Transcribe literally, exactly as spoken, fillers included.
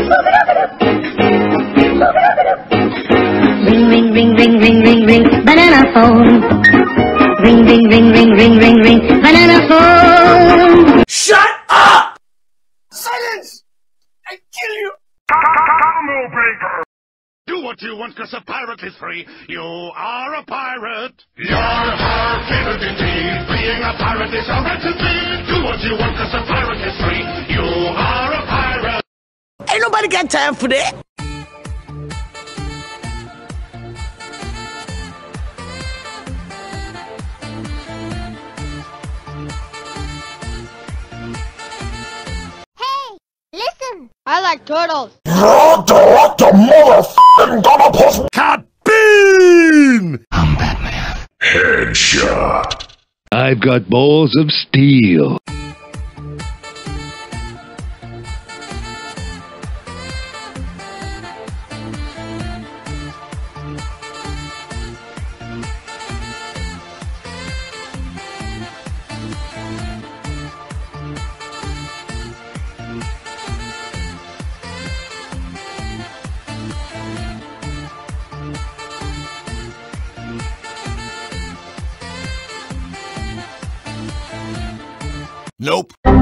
Ring, ring, ring, ring, ring, ring, ring, banana phone. Ring, ring, ring, ring, ring, ring, ring, banana phone. Shut up! Silence! I kill you! Do what you want, cause a pirate is free. You are a pirate. You're a pirate indeed. Being a pirate is alright to be. Do what you want, cause a pirate is free. You are a pirate. Ain't nobody got time for that. Listen, I like turtles. You're the motherfucking gonna push. Cat-bean! I'm Batman. Headshot. I've got balls of steel. Nope.